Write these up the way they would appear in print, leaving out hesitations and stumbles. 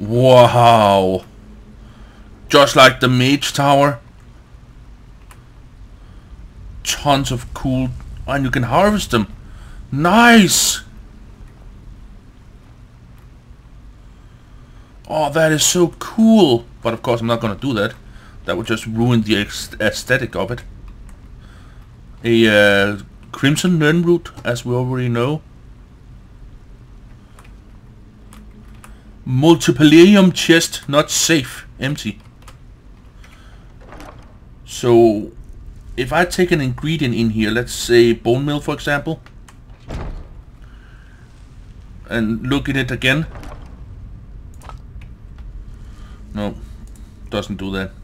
Wow. Just like the Mage Tower. Tons of cool... And you can harvest them. Nice! Oh, that is so cool. But of course I'm not gonna do that. That would just ruin the aesthetic of it. A Crimson Learn Root, as we already know. Multipalium chest, not safe, empty. So, if I take an ingredient in here, let's say bone meal for example, and look at it again. No, doesn't do that.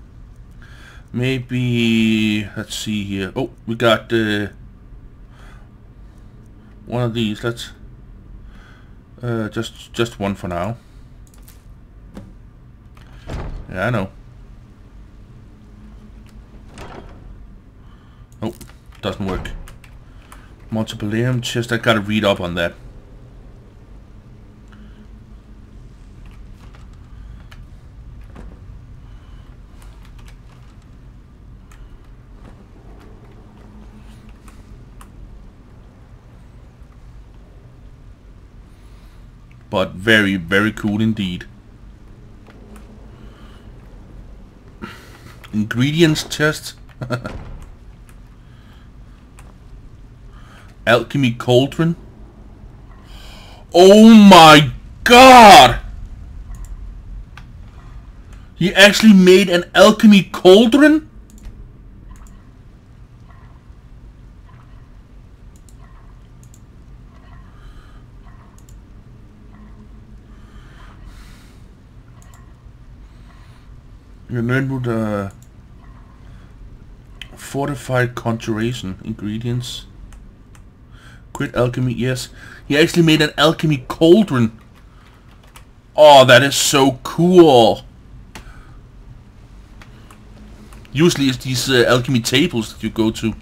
Maybe, let's see here. Oh, we got one of these. Let's just one for now. Yeah, I know. Oh, doesn't work. Multipalium chest. I gotta read up on that. But very, very cool indeed. Ingredients chest. Alchemy cauldron. Oh my god! He actually made an alchemy cauldron? You learned with fortified conjuration ingredients. Crit alchemy, yes. He actually made an alchemy cauldron. Oh, that is so cool. Usually it's these alchemy tables that you go to.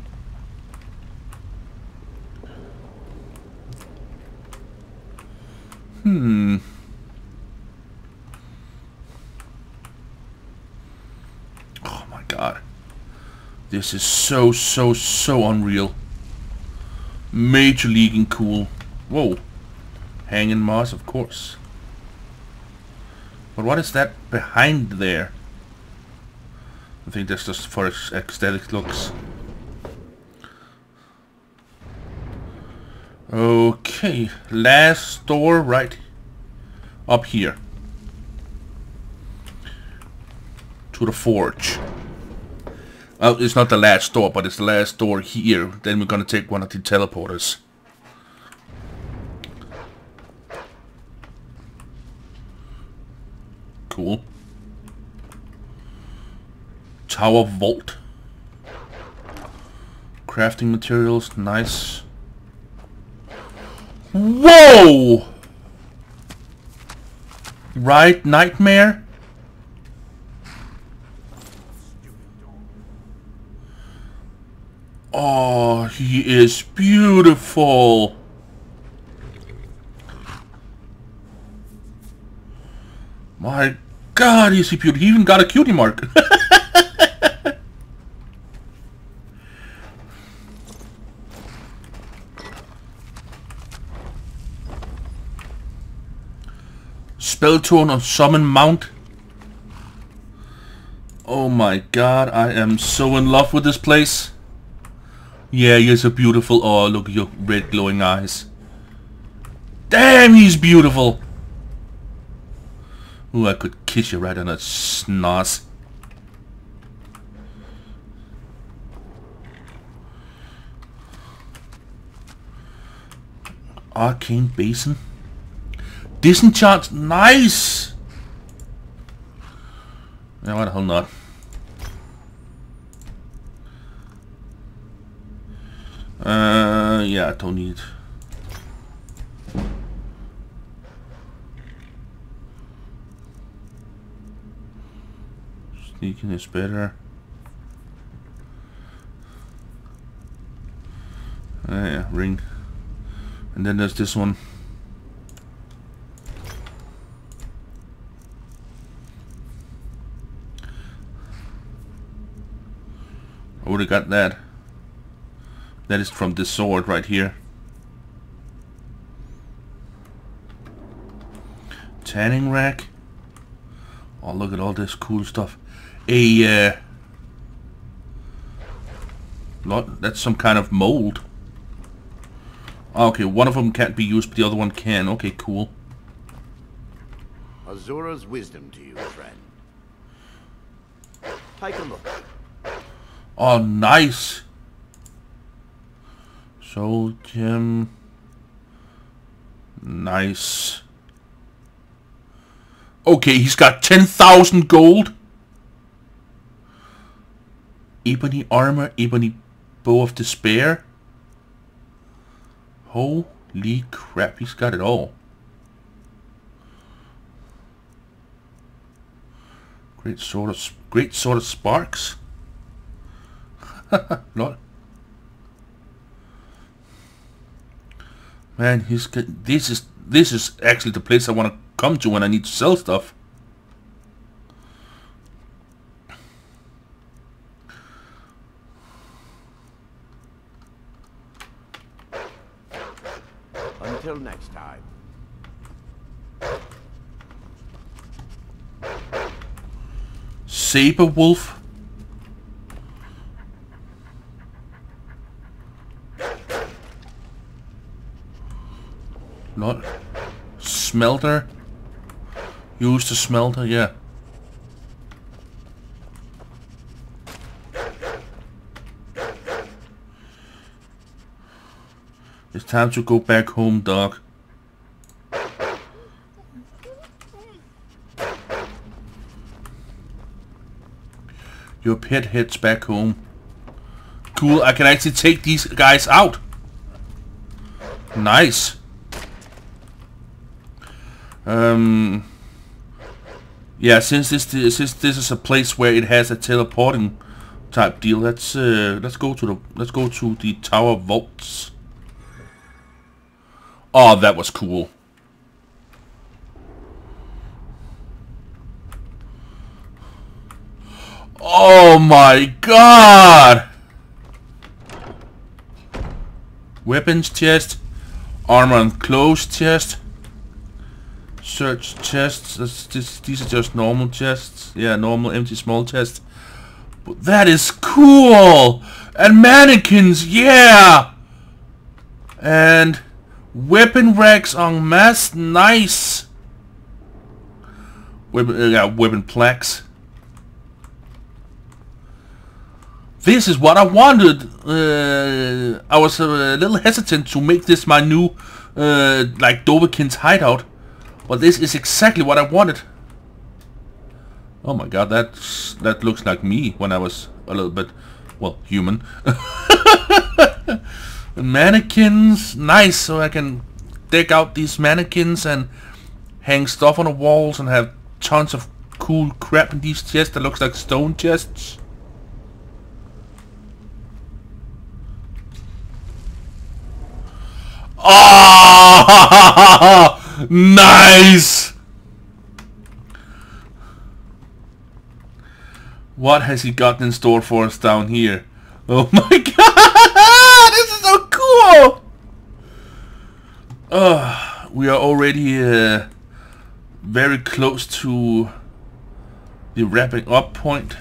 Oh my god. This is so unreal. Major leaguing cool. Whoa. Hanging moss, of course. But what is that behind there? I think that's just for aesthetic looks. Okay, last door right up here. To the forge. Well, it's not the last door, but it's the last door here. Then we're gonna take one of the teleporters. Cool. Tower vault. Crafting materials, nice. Whoa! Right, nightmare? Oh, he is beautiful. My god, is he beautiful. He even got a cutie mark. Spell tone on summon mount. Oh my god, I am so in love with this place. Yeah, you're so beautiful. Oh, look at your red glowing eyes. Damn, he's beautiful. Ooh, I could kiss you right on that schnoz. Arcane Basin. Disenchant, nice! Yeah, why the hell not? Yeah, I don't need it. Sneaking is better. Yeah, ring. And then there's this one. Already got that. That is from this sword right here. Tanning rack. Oh, look at all this cool stuff. That's some kind of mold. Okay, one of them can't be used, but the other one can. Okay, cool. Azura's wisdom to you, friend. Take a look. Oh, nice. Soul gem. Nice. Okay, he's got 10,000 gold. Ebony armor, ebony bow of despair. Holy crap, he's got it all. Great sword of sparks. Not. Man, he's got, this is actually the place I want to come to when I need to sell stuff. Until next time. Saber wolf. Not smelter. Use the smelter, yeah. It's time to go back home, dog. Your pet heads back home. Cool, I can actually take these guys out. Nice. Yeah, since this is a place where it has a teleporting type deal, let's go to the tower vaults. Oh, that was cool. Oh my god! Weapons chest, armor and clothes chest, search chests. These are just normal chests. Yeah, normal empty small chests. But that is cool! And mannequins, yeah! And weapon racks en masse, nice. Weapon plaques. This is what I wanted. I was a little hesitant to make this my new, like Dovahkiin's hideout, but this is exactly what I wanted. Oh my god, that looks like me when I was a little bit, well, human. Mannequins, nice. So I can deck out these mannequins and hang stuff on the walls and have tons of cool crap in these chests that looks like stone chests. Oh, nice! What has he got in store for us down here? Oh my god! This is so cool! We are already very close to the wrapping up point.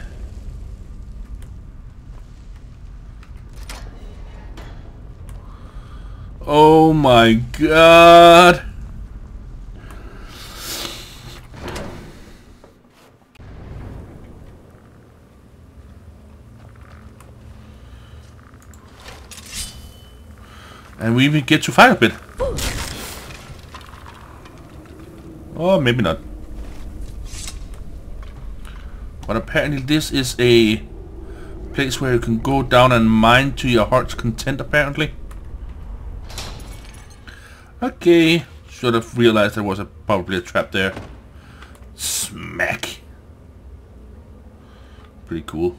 Oh my god! And we even get to fire pit. Oh, maybe not. But apparently this is a place where you can go down and mine to your heart's content, apparently. Okay, should have realized there was probably a trap there. Smack. Pretty cool.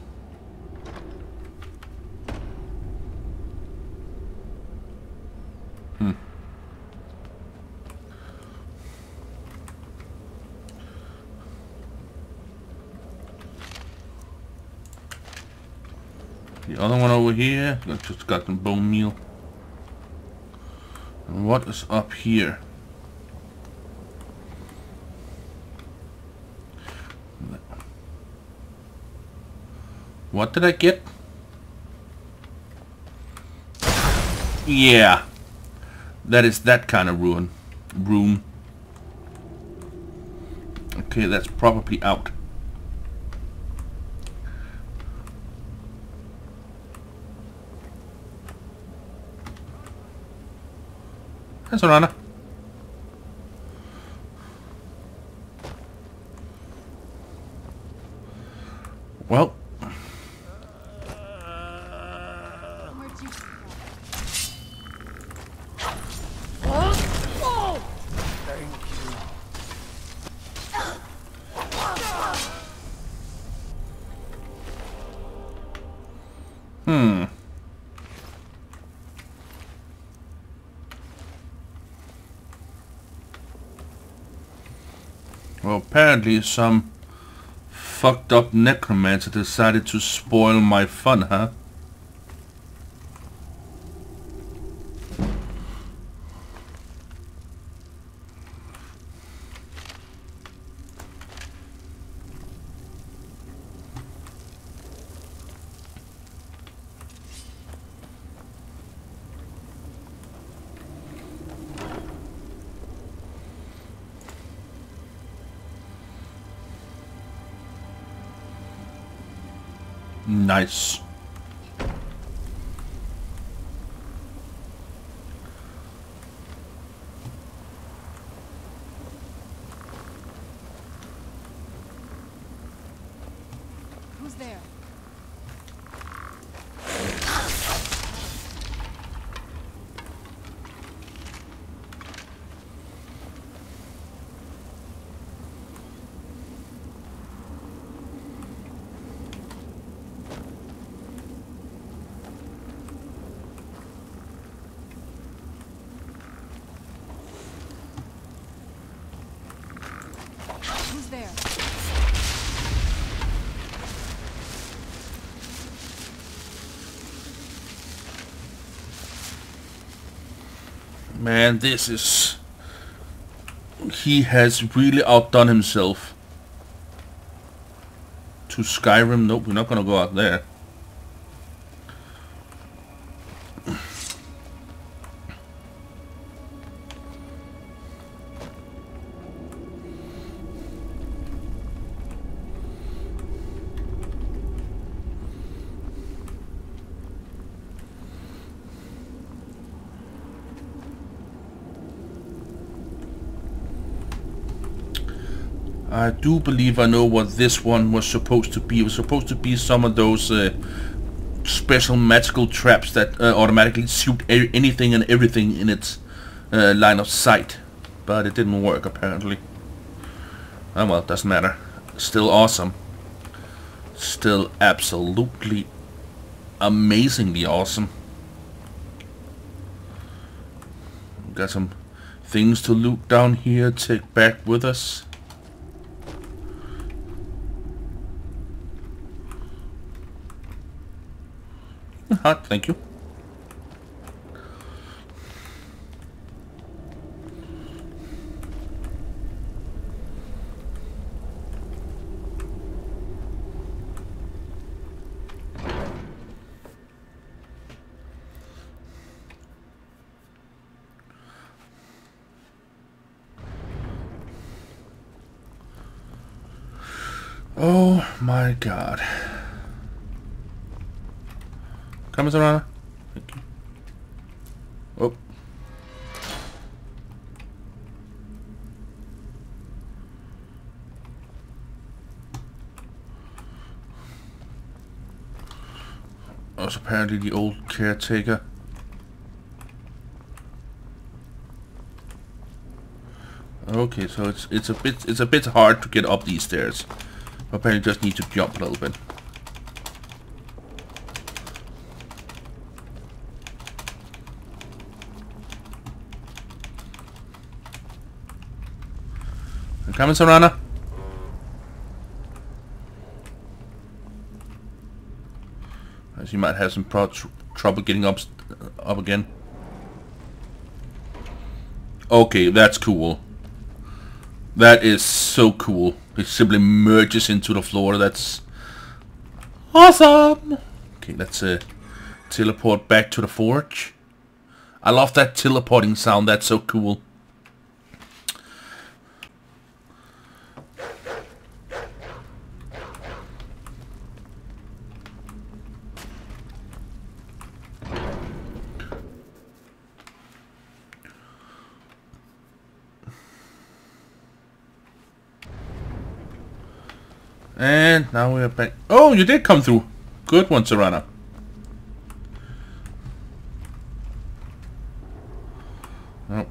The other one over here, I just got some bone meal. And what is up here? What did I get? Yeah. That is that kind of room. Okay, that's probably out. That's an honor. Well. Well, apparently some fucked up necromancer decided to spoil my fun, huh? Nice. Who's there? Who's there? Man, this is... He has really outdone himself. To Skyrim? Nope, we're not gonna go out there. I do believe I know what this one was supposed to be. It was supposed to be some of those special magical traps that automatically shoot anything and everything in its line of sight. But it didn't work apparently. Oh well, doesn't matter. Still awesome. Still absolutely amazingly awesome. Got some things to loot down here, take back with us. Thank you. Oh my god. Come, Serana. Thank you. Oh. That's apparently the old caretaker. Okay, so it's a bit hard to get up these stairs. Apparently just need to jump a little bit. Coming, Serana. As you might have some trouble getting up again. Okay, that's cool. That is so cool. It simply merges into the floor. That's awesome. Okay, let's teleport back to the forge. I love that teleporting sound. That's so cool. And now we're back. Oh, you did come through. Good one, Serana. Oh.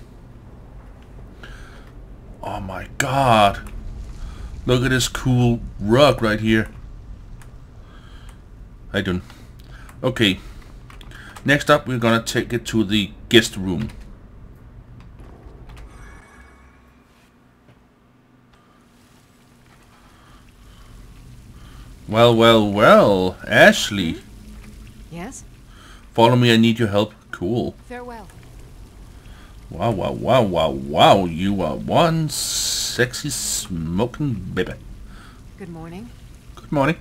Oh my god. Look at this cool rug right here. How you doing? Okay. Next up, we're gonna take it to the guest room. Well, well, well, Ashley. Yes? Follow me, I need your help. Cool. Farewell. Wow, wow, wow, wow, wow. You are one sexy smoking baby. Good morning. Good morning.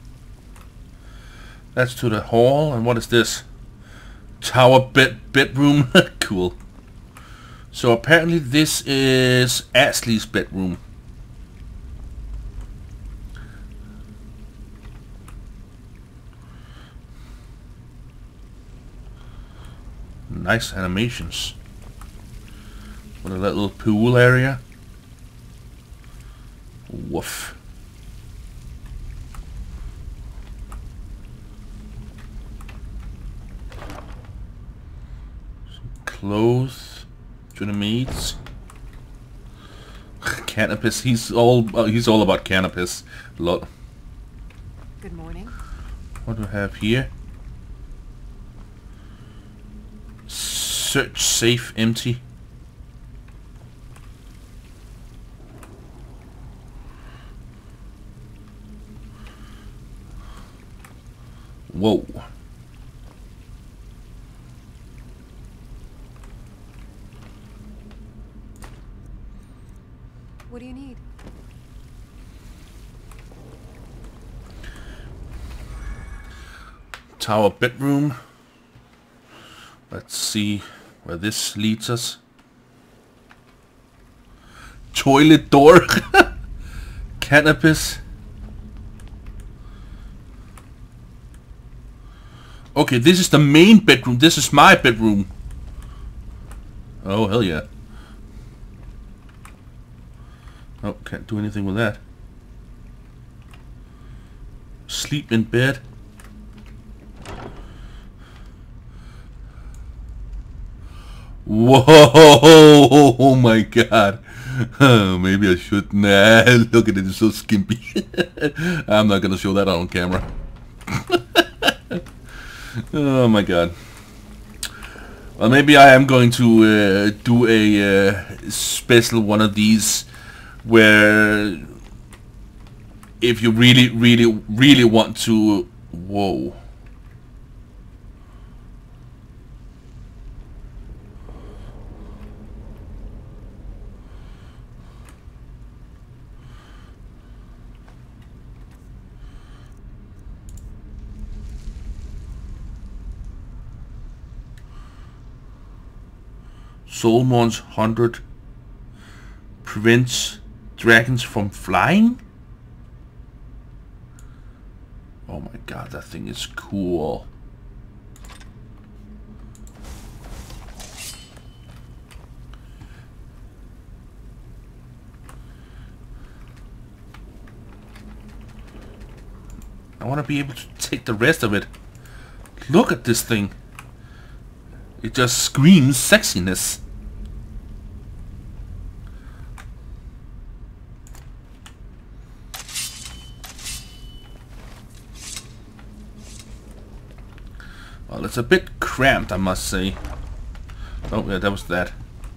That's to the hall, and what is this? Tower bedroom. Cool. So apparently this is Ashley's bedroom. Nice animations. With a little pool area. Woof. Some clothes to the maids. Cannabis. He's all about cannabis. Lot. Good morning. What do we have here? Search safe empty. Whoa. What do you need? Tower bedroom. Let's see where this leads us. Toilet door. Cannabis. Okay, this is the main bedroom. This is my bedroom. Oh, hell yeah. Oh, can't do anything with that. Sleep in bed. Whoa! Oh my god. Maybe I should. Nah, look at it, it's so skimpy. I'm not gonna show that on camera. Oh my god. Well, maybe I am going to do a special one of these where if you really want to... Whoa. Solmon's 100 prevents dragons from flying? Oh my god, that thing is cool. I want to be able to take the rest of it. Look at this thing. It just screams sexiness. Well, it's a bit cramped, I must say. Oh, yeah, that was that.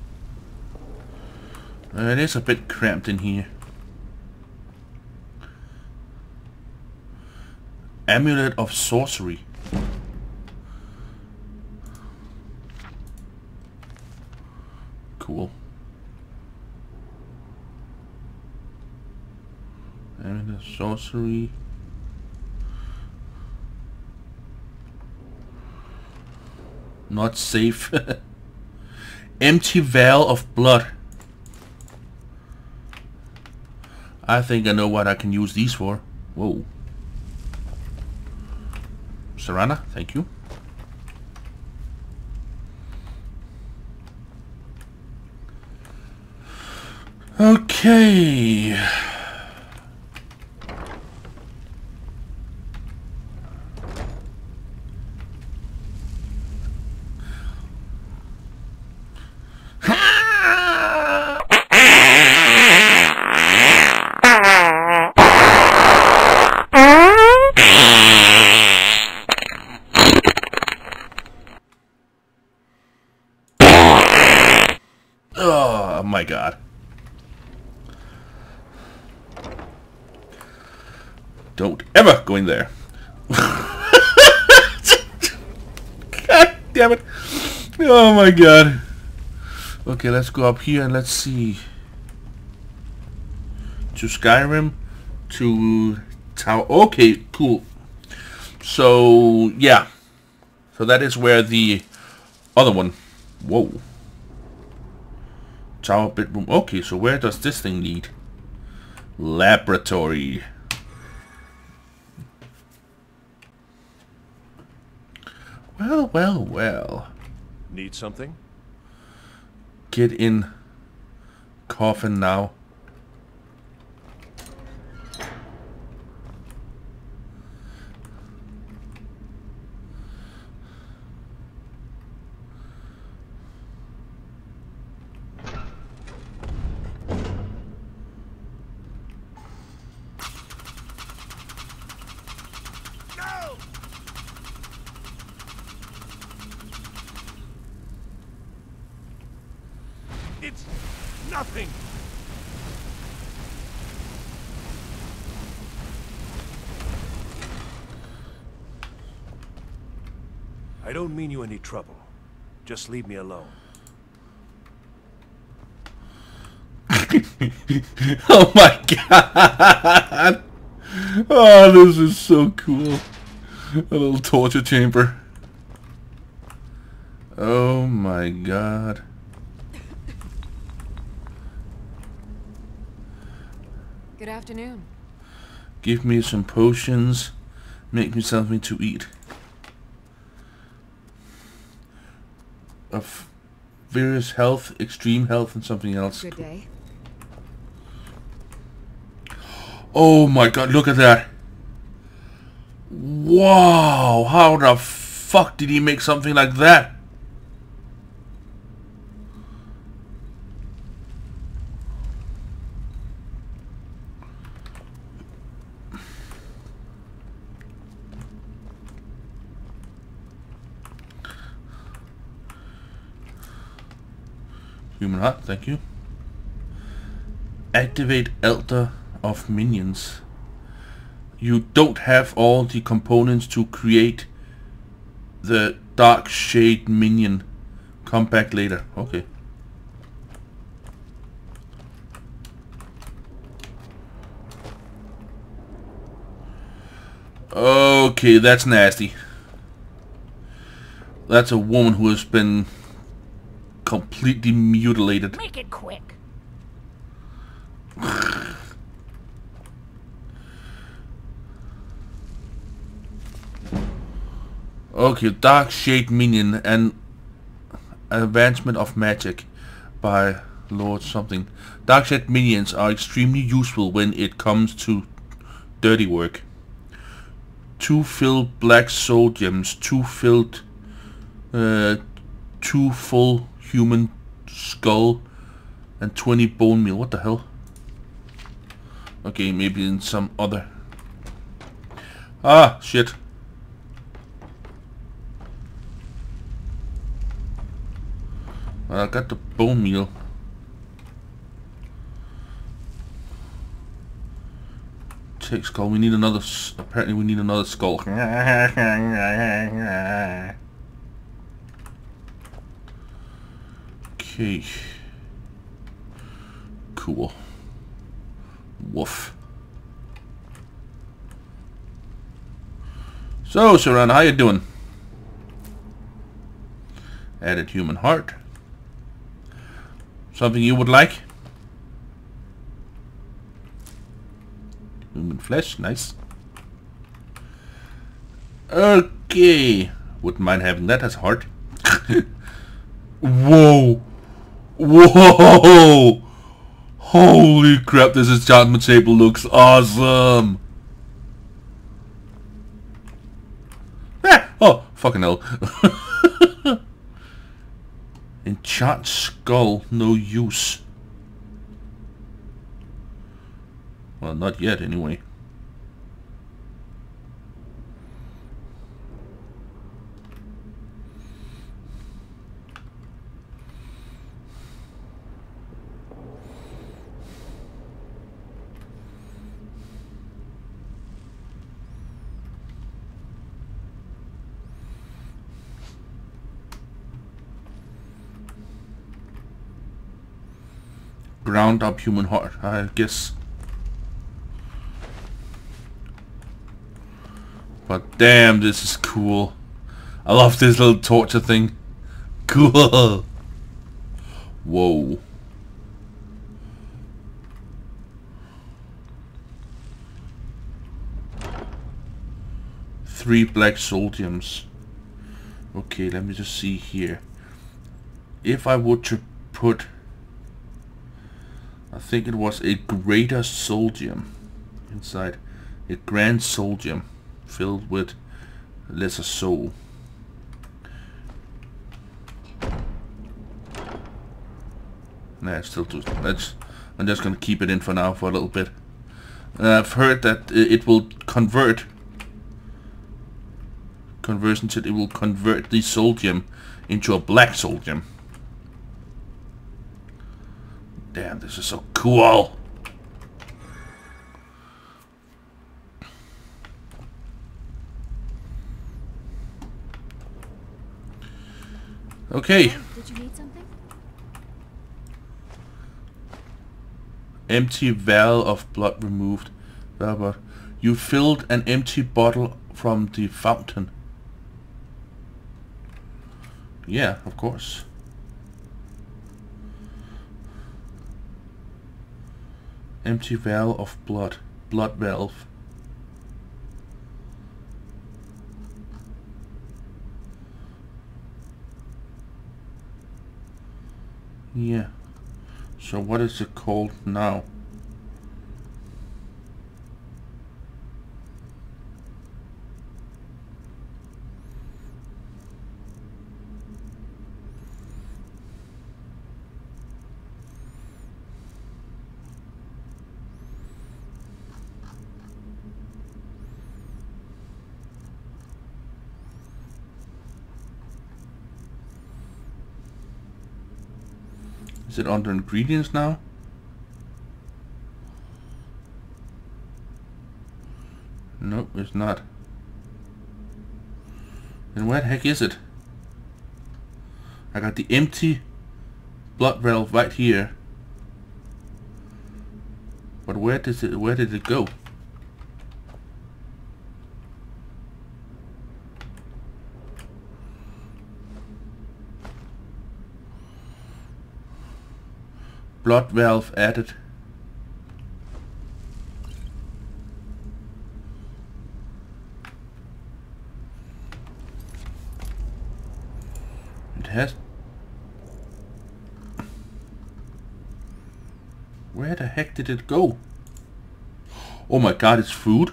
It is a bit cramped in here. Amulet of Sorcery. Cool. Amulet of Sorcery. Not safe. Empty Vial of Blood. I think I know what I can use these for. Whoa. Serana, thank you. Okay. Oh my god. Don't ever go in there. God damn it. Oh my god. Okay, let's go up here and let's see. To Skyrim. To Tower. Okay, cool. So, yeah. So that is where the other one. Whoa. Tower bedroom. Okay, so where does this thing lead? Laboratory. Well, well, well. Need something? Get in. Coffin now. It's nothing. I don't mean you any trouble. Just leave me alone. Oh my god! Oh, this is so cool. A little torture chamber. Oh my god. Good afternoon. Give me some potions. Make me something to eat. Of various health, extreme health, and something else. Good day. Oh my god, look at that. Wow, how the fuck did he make something like that? Human heart, thank you. Activate Elder of Minions. You don't have all the components to create the Dark Shade Minion. Come back later. Okay. Okay, that's nasty. That's a woman who has been completely mutilated. Make it quick. Okay, Dark Shade Minion and Advancement of Magic by Lord something. Dark Shade Minions are extremely useful when it comes to dirty work. 2 filled black soul gems, 2 filled 2 full human skull, and 20 bone meal. What the hell? Okay, maybe in some other. Ah, shit. Well, I got the bone meal. Take skull. We need another. Apparently, we need another skull. Okay. Cool. Woof. So, Sharon, how you doing? Added human heart. Something you would like? Human flesh, nice. Okay. Wouldn't mind having that as heart. Whoa! Whoa! Holy crap, this enchantment table looks awesome! Ah! Oh, fucking hell. Enchant skull, no use. Well, not yet, anyway. Ground up human heart, I guess. But damn, this is cool. I love this little torture thing. Cool. Whoa. Three black soul gems. Okay, let me just see here. If I were to put, I think it was a greater soul gem inside, a grand soul gem filled with lesser soul. Nah, it's still too. I'm just gonna keep it in for now for a little bit. I've heard that it will convert. Conversion said it will convert the soul gem into a black soul gem. Damn, this is so cool. Okay. Did you need something? Empty vial of blood removed. You filled an empty bottle from the fountain. Yeah, of course. Empty vial of blood. Blood valve. Yeah. So what is it called now? Is it under ingredients now? Nope, it's not. Then where the heck is it? I got the empty blood valve right here. But where did it go? Blood valve added. It has. Where the heck did it go? Oh my god, it's food.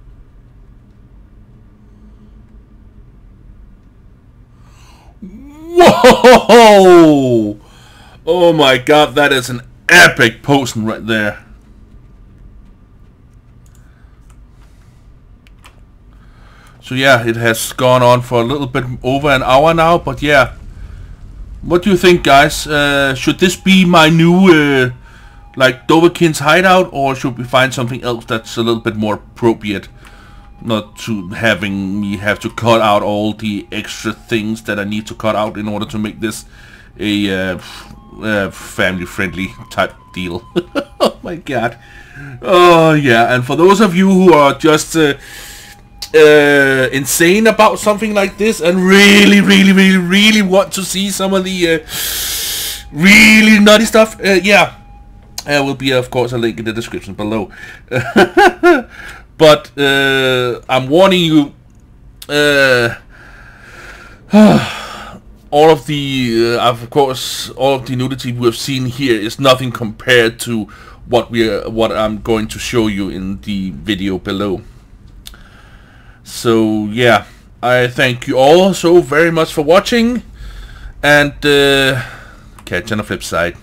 Whoa! Oh my god, that is an epic potion right there. So yeah, it has gone on for a little bit over an hour now, but yeah. What do you think, guys? Should this be my new like Dovahkiin's hideout, or should we find something else that's a little bit more appropriate? Not to having me have to cut out all the extra things that I need to cut out in order to make this a family-friendly type deal. Oh my god. Oh yeah, and for those of you who are just insane about something like this and really want to see some of the really nutty stuff, yeah, there will be of course a link in the description below. But I'm warning you, all of the of course all of the nudity we have seen here is nothing compared to what I'm going to show you in the video below. So yeah, I thank you all so very much for watching, and catch you on the flip side.